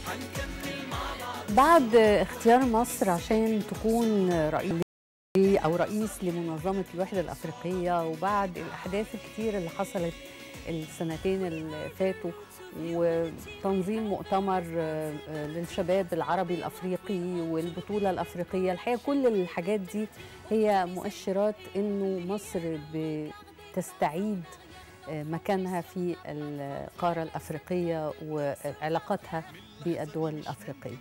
بعد اختيار مصر عشان تكون رئيس لمنظمة الوحدة الأفريقية، وبعد الأحداث الكتير اللي حصلت السنتين اللي فاتوا، وتنظيم مؤتمر للشباب العربي الأفريقي والبطولة الأفريقية، الحقيقة كل الحاجات دي هي مؤشرات إنه مصر بتستعيد مكانها في القارة الأفريقية وعلاقتها بالدول الأفريقية.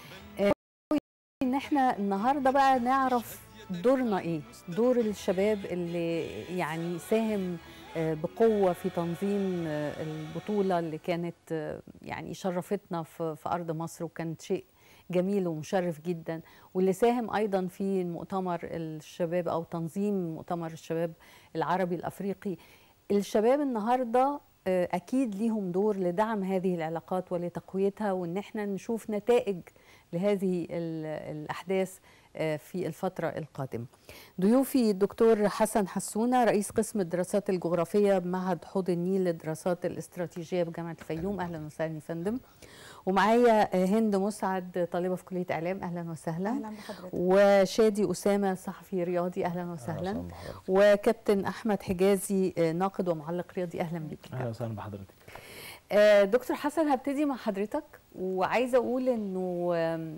إن احنا النهاردة بقى نعرف دورنا إيه، دور الشباب اللي يعني ساهم بقوة في تنظيم البطولة اللي كانت يعني شرفتنا في أرض مصر، وكانت شيء جميل ومشرف جدا، واللي ساهم أيضا في مؤتمر الشباب أو تنظيم مؤتمر الشباب العربي الأفريقي. الشباب النهاردة أكيد ليهم دور لدعم هذه العلاقات ولتقويتها، وإن احنا نشوف نتائج لهذه الأحداث في الفترة القادمة. ضيوفي الدكتور حسن حسونة، رئيس قسم الدراسات الجغرافية بمعهد حوض النيل للدراسات الاستراتيجية بجامعة الفيوم. أهلا وسهلا يا فندم. ومعايا هند مسعد، طالبة في كلية إعلام. أهلا وسهلا. أهلا بحضرتك. وشادي أسامة، صحفي رياضي. أهلا وسهلا. وكابتن أحمد حجازي، ناقد ومعلق رياضي. أهلا بك. أهلا وسهلا بحضرتك. دكتور حسن، هبتدي مع حضرتك، وعايزة أقول إنه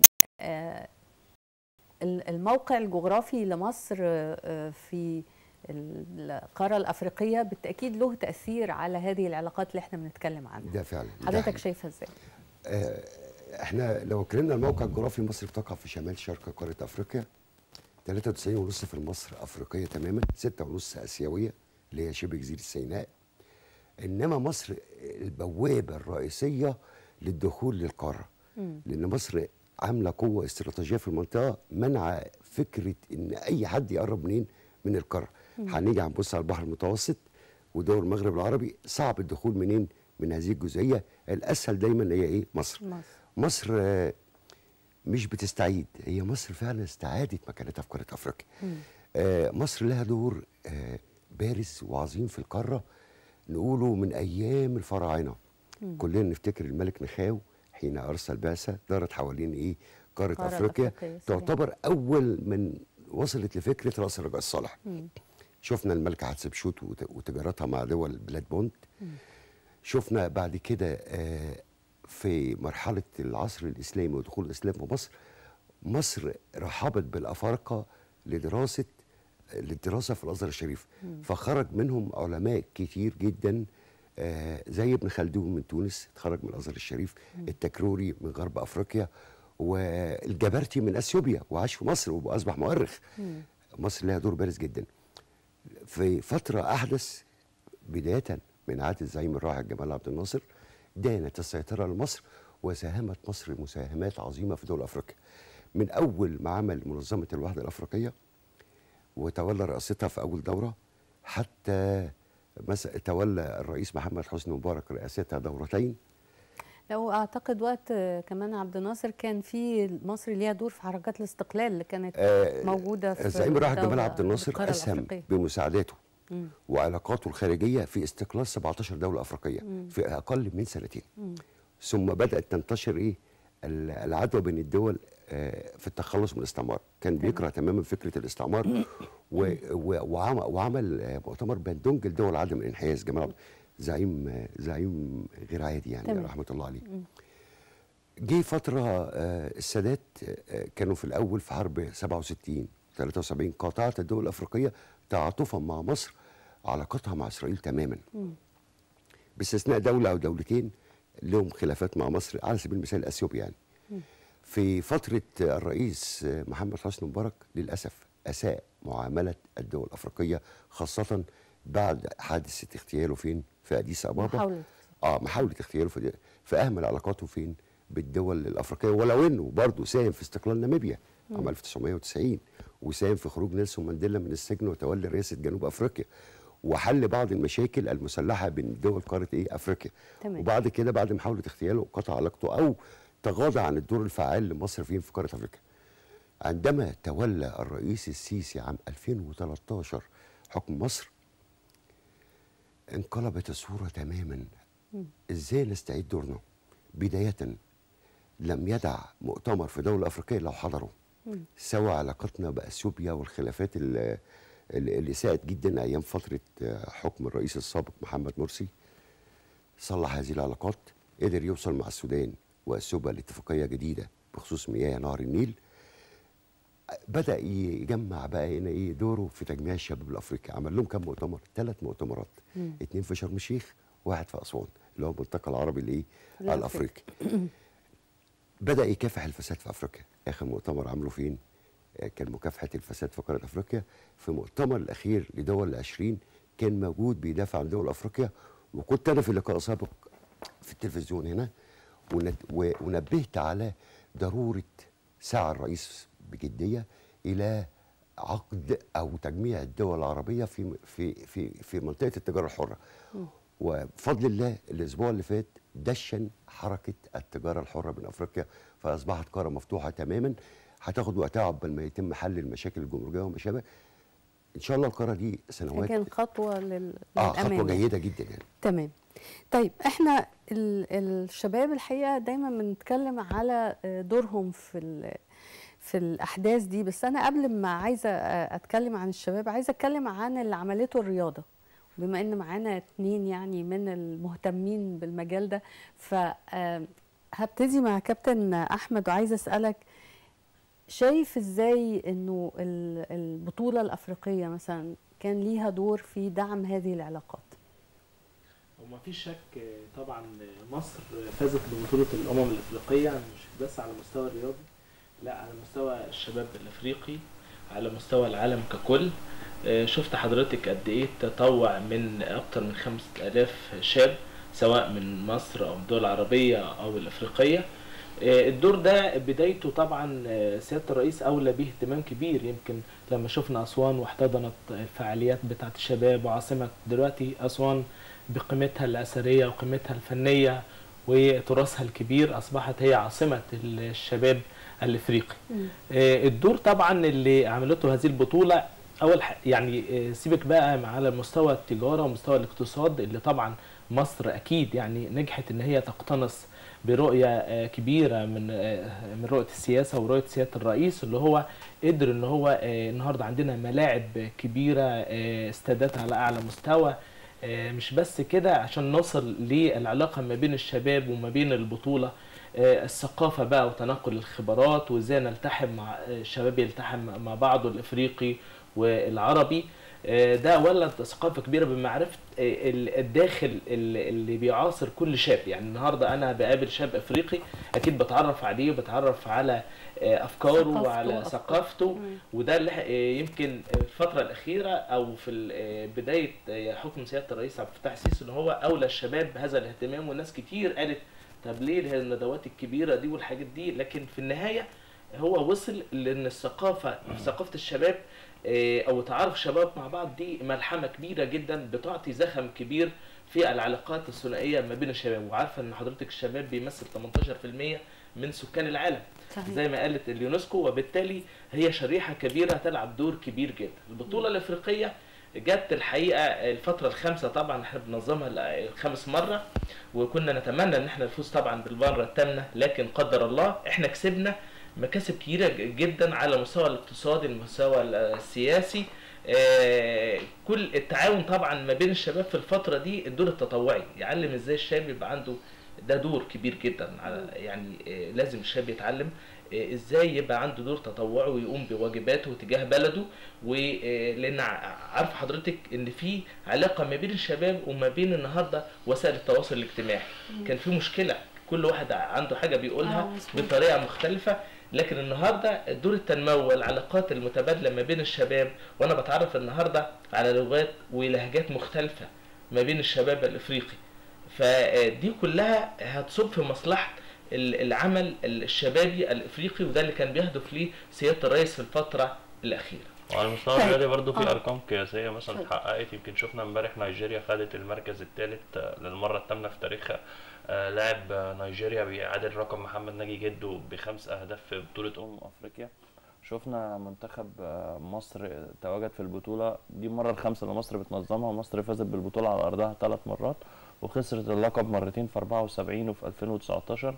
الموقع الجغرافي لمصر في القارة الأفريقية بالتأكيد له تأثير على هذه العلاقات اللي احنا بنتكلم عنها. ده فعلا. حضرتك شايفها ازاي؟ احنا لو اتكلمنا الموقع الجغرافي، مصر بتقع في شمال شرق قارة أفريقيا، 93.5 في مصر أفريقية تماما، 6.5 آسيوية اللي هي شبه جزيرة سيناء. إنما مصر البوابة الرئيسية للدخول للقارة، لأن مصر عاملة قوة استراتيجية في المنطقة، منع فكرة إن أي حد يقرب من القارة. هنيجي هنبص على البحر المتوسط ودول المغرب العربي، صعب الدخول منين؟ من هذه الجزئية. الأسهل دايما هي إيه؟ مصر مش بتستعيد، هي مصر فعلا استعادت مكانتها في قارة أفريقيا. مصر لها دور بارز وعظيم في القارة، نقوله من أيام الفراعنة. كلنا نفتكر الملك نخاو حين أرسل بعثة دارت حوالين إيه؟ قارة أفريقيا. تعتبر أول من وصلت لفكرة رأس الرجاء الصالح. شفنا الملكة حتشبسوت وتجارتها مع دول بلاد بونت. شفنا بعد كده في مرحلة العصر الإسلامي ودخول الإسلام في مصر، مصر رحبت بالأفارقة للدراسة في الأزهر الشريف. فخرج منهم علماء كتير جدا، زي ابن خلدون من تونس اتخرج من الأزهر الشريف، التكروري من غرب أفريقيا، والجبرتي من أثيوبيا وعاش في مصر وأصبح مؤرخ. مصر لها دور بارز جدا. في فترة أحدث بداية من عهد الزعيم الراحل جمال عبد الناصر، دانت السيطرة لمصر، وساهمت مصر مساهمات عظيمة في دول أفريقيا. من أول ما عمل منظمة الوحدة الأفريقية وتولى رئاستها في أول دورة، حتى تولى الرئيس محمد حسني مبارك رئاستها دورتين. لو اعتقد وقت كمان عبد الناصر كان في مصر ليها دور في حركات الاستقلال اللي كانت موجوده في الزعيم الراحل جمال عبد الناصر اسهم بمساعداته وعلاقاته الخارجيه في استقلال 17 دوله افريقيه في اقل من سنتين. ثم بدات تنتشر ايه؟ العدوى بين الدول في التخلص من الاستعمار. كان بيكره تماما فكره الاستعمار وعمل مؤتمر باندونج لدول عدم الانحياز. جمال زعيم غير عادي يعني، رحمه الله عليه. جه فتره السادات كانوا في الاول في حرب 67 73 قاطعت الدول الافريقيه تعاطفا مع مصر علاقتها مع اسرائيل تماما، باستثناء دوله او دولتين لهم خلافات مع مصر، على سبيل المثال اثيوبيا يعني. في فتره الرئيس محمد حسني مبارك للاسف اساء معامله الدول الافريقيه، خاصه بعد حادثه اغتياله فين؟ في اديس ابابا. محاوله اغتياله فاهمل علاقاته فين؟ بالدول الافريقيه، ولو انه برضه ساهم في استقلال ناميبيا عام 1990، وساهم في خروج نيلسون مانديلا من السجن وتولي رئاسه جنوب افريقيا، وحل بعض المشاكل المسلحه بين دول قاره افريقيا. وبعد كده بعد محاوله اغتياله قطع علاقته او تغاضى عن الدور الفعال لمصر في قاره افريقيا. عندما تولى الرئيس السيسي عام 2013 حكم مصر، انقلبت الصوره تماما. ازاي نستعيد دورنا؟ بدايه لم يدع مؤتمر في دولة أفريقية لو حضروا. سوى علاقتنا بأثيوبيا والخلافات اللي ساءت جدا أيام فترة حكم الرئيس السابق محمد مرسي. صلح هذه العلاقات، قدر يوصل مع السودان وأثيوبيا لاتفاقية جديدة بخصوص مياه نهر النيل. بدأ يجمع بقى هنا دوره في تجميع الشباب الأفريقي. عمل لهم كم مؤتمر؟ 3 مؤتمرات، 2 في شرم الشيخ، 1 في أسوان اللي هو الملتقى العربي الأفريقي. بدأ يكافح الفساد في أفريقيا. آخر مؤتمر عمله فين؟ كان مكافحة الفساد في قارة أفريقيا. في المؤتمر الأخير لدول ال20 كان موجود بيدافع عن دول أفريقيا، وكنت أنا في لقاء سابق في التلفزيون هنا ونبهت على ضرورة سعى الرئيس بجدية إلى عقد أو تجميع الدول العربية في منطقة التجارة الحرة. وبفضل الله الأسبوع اللي فات دشن حركة التجارة الحرة بين أفريقيا، فأصبحت قارة مفتوحة تماما. هتاخد وقتها عقبال ما يتم حل المشاكل الجمركية وما شابه. إن شاء الله القارة دي سنوات كان خطوة للأمام. خطوة جيدة جدا يعني. تمام. طيب احنا الشباب الحقيقة دايما بنتكلم على دورهم في الأحداث دي، بس أنا قبل ما عايزة أتكلم عن الشباب عايزة أتكلم عن اللي عملته الرياضة، بما إن معانا 2 يعني من المهتمين بالمجال ده. فهبتدي مع كابتن أحمد وعايزة أسألك، شايف إزاي إنه البطولة الأفريقية مثلا كان ليها دور في دعم هذه العلاقات؟ وما فيش شك طبعا مصر فازت ببطولة الأمم الأفريقية مش بس على مستوى الرياضي، لا على مستوى الشباب الأفريقي، على مستوى العالم ككل. شفت حضرتك قد إيه تطوع من أكتر من 5000 شاب سواء من مصر أو الدول العربية أو الأفريقية. الدور ده بدايته طبعا سيادة الرئيس أولى به اهتمام كبير. يمكن لما شفنا أسوان واحتضنت الفعاليات بتاعة الشباب، وعاصمة دلوقتي أسوان بقيمتها الأثرية وقيمتها الفنية وتراثها الكبير أصبحت هي عاصمة الشباب الإفريقي. الدور طبعا اللي عملته هذه البطولة أول يعني سيبك بقى على مستوى التجارة ومستوى الاقتصاد اللي طبعا مصر أكيد يعني نجحت إن هي تقتنص برؤية كبيرة من رؤية السياسة ورؤية سيادة الرئيس، اللي هو قدر إن هو النهاردة عندنا ملاعب كبيرة، استادات على أعلى مستوى. مش بس كده، عشان نوصل للعلاقة ما بين الشباب وما بين البطولة، الثقافة بقى وتناقل الخبرات وازاي نلتحم مع الشباب، يلتحم مع بعضه الافريقي والعربي. ده ولد ثقافة كبيرة بمعرفة الداخل اللي بيعاصر كل شاب. يعني النهاردة أنا بقابل شاب أفريقي أكيد بتعرف عليه وبتعرف على أفكاره وعلى ثقافته. وده اللي يمكن الفترة الأخيرة أو في بداية حكم سيادة الرئيس عبد الفتاح السيسي إن هو أولى الشباب بهذا الاهتمام. والناس كتير قالت طب ليه الندوات الكبيرة دي والحاجات دي، لكن في النهاية هو وصل لأن ثقافة الشباب او تعارف الشباب مع بعض دي ملحمه كبيره جدا بتعطي زخم كبير في العلاقات الثنائيه ما بين الشباب. وعارفه ان حضرتك الشباب بيمثل 18% من سكان العالم صحيح. زي ما قالت اليونسكو، وبالتالي هي شريحه كبيره تلعب دور كبير جدا. البطوله الافريقيه جت الحقيقه الفتره الخامسه، طبعا احنا بننظمها الخامس مره، وكنا نتمنى ان احنا نفوز طبعا بالمره الثامنه، لكن قدر الله احنا كسبنا مكاسب كبيرة جدا على مستوى الاقتصادي، المستوى السياسي. كل التعاون طبعا ما بين الشباب في الفترة دي، الدور التطوعي يعلم ازاي الشاب يبقى عنده ده دور كبير جدا. يعني لازم الشاب يتعلم ازاي يبقى عنده دور تطوعي ويقوم بواجباته تجاه بلده. ولان عارف حضرتك ان في علاقة ما بين الشباب وما بين النهارده وسائل التواصل الاجتماعي. كان في مشكلة كل واحد عنده حاجة بيقولها بطريقة مختلفة، لكن النهارده دور التنموي والعلاقات المتبادله ما بين الشباب، وانا بتعرف النهارده على لغات ولهجات مختلفه ما بين الشباب الافريقي، فدي كلها هتصب في مصلحه العمل الشبابي الافريقي، وده اللي كان بيهدف ليه سياده الرئيس في الفتره الاخيره. وعلى المستوى الرياضي برضه في ارقام قياسيه مثلا اتحققت. يمكن شفنا امبارح نيجيريا خدت المركز الثالث للمره الثامنه في تاريخها. لاعب نيجيريا بيعادل رقم محمد ناجي جده ب5 أهداف في بطولة أفريقيا. شفنا منتخب مصر تواجد في البطولة دي المرة الخامسة اللي مصر بتنظمها، ومصر فازت بالبطولة على أرضها 3 مرات وخسرت اللقب مرتين في 74 وفي 2019.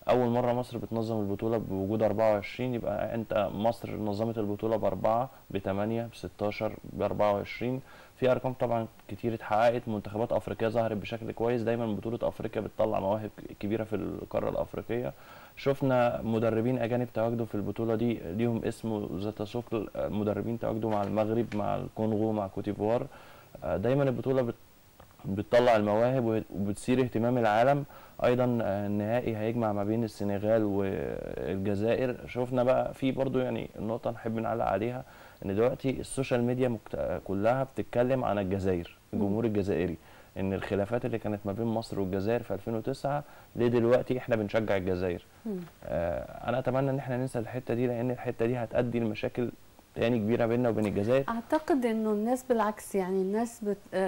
اول مره مصر بتنظم البطوله بوجود 24، يبقى انت مصر نظمت البطوله ب4 ب8 ب16 ب24. في ارقام طبعا كتير اتحققت، منتخبات افريقيه ظهرت بشكل كويس. دايما بطوله افريقيا بتطلع مواهب كبيره في القاره الافريقيه. شفنا مدربين اجانب تواجدوا في البطوله دي ليهم اسم ذات ثقل، مدربين تواجدوا مع المغرب مع الكونغو مع كوتيفوار. دايما البطوله بتطلع المواهب وبتثير اهتمام العالم. ايضا النهائي هيجمع ما بين السنغال والجزائر. شفنا بقى في برضو يعني النقطه نحب نعلق عليها، ان دلوقتي السوشيال ميديا كلها بتتكلم عن الجزائر، الجمهور الجزائري، ان الخلافات اللي كانت ما بين مصر والجزائر في 2009 ليه دلوقتي احنا بنشجع الجزائر. انا اتمنى ان احنا ننسى الحته دي، لان الحته دي هتؤدي لمشاكل تاني كبيره بيننا وبين الجزائر. اعتقد انه الناس بالعكس، يعني الناس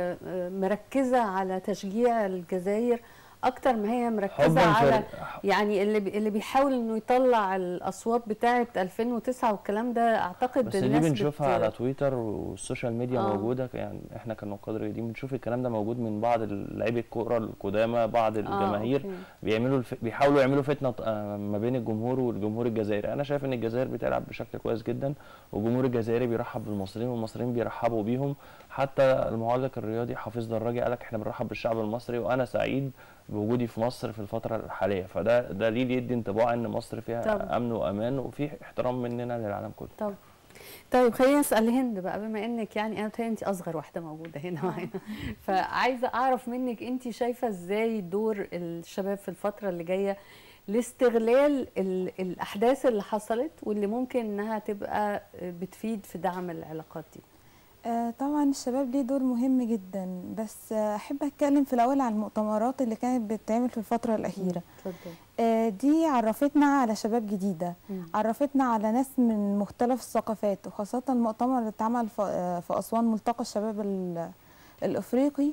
مركزه على تشجيع الجزائر اكتر ما هي مركزه على يعني اللي بيحاول انه يطلع الاصوات بتاعه 2009 والكلام ده. اعتقد بس الناس دي بنشوفها على تويتر والسوشيال ميديا موجوده، يعني احنا كنقاد دي بنشوف الكلام ده موجود من بعض لاعبي الكوره القدامى، بعض الجماهير بيحاولوا يعملوا فتنه ما بين الجمهور والجمهور الجزائري. انا شايف ان الجزائر بتلعب بشكل كويس جدا، والجمهور الجزائري بيرحب بالمصريين والمصريين بيرحبوا بيهم. حتى المعلق الرياضي حفيظ دراجي قال لك احنا بنرحب بالشعب المصري، وانا سعيد بوجودي في مصر في الفترة الحالية. فده دليل يدي انطباع ان مصر فيها طبعا امن وامان وفي احترام مننا للعالم كله. طيب خلينا نسال هند بقى، بما انك يعني انت اصغر واحدة موجودة هنا معانا، فعايزة اعرف منك انت شايفة ازاي دور الشباب في الفترة اللي جاية لاستغلال الاحداث اللي حصلت واللي ممكن انها تبقى بتفيد في دعم العلاقات دي. طبعا الشباب ليه دور مهم جدا، بس احب اتكلم في الاول عن المؤتمرات اللي كانت بتتعمل في الفتره الاخيره. دي عرفتنا على شباب جديده، عرفتنا على ناس من مختلف الثقافات، وخاصه المؤتمر اللي اتعمل في اسوان، ملتقى الشباب الافريقي.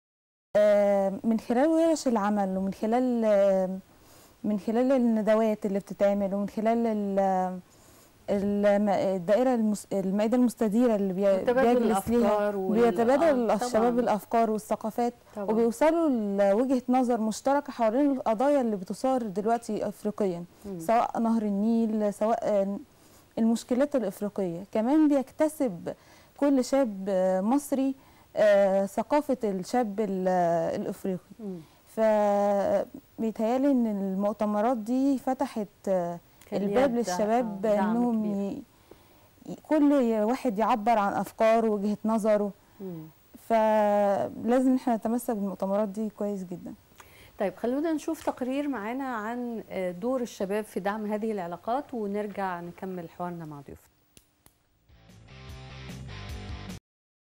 من خلال ورش العمل ومن خلال الندوات اللي بتتعمل، ومن خلال المائدة المستديرة اللي بيجلس ليها، بيتبادل الشباب الأفكار والثقافات طبعا. وبيوصلوا لوجهة نظر مشتركة حوالين القضايا اللي بتثار دلوقتي أفريقيا، سواء نهر النيل، سواء المشكلات الأفريقية. كمان بيكتسب كل شاب مصري ثقافة الشاب الأفريقي. فبيتهيألي إن المؤتمرات دي فتحت الباب للشباب انهم كل واحد يعبر عن افكاره ووجهه نظره. فلازم احنا نتمسك بالمؤتمرات دي كويس جدا. طيب خلونا نشوف تقرير معانا عن دور الشباب في دعم هذه العلاقات، ونرجع نكمل حوارنا مع ضيوفنا.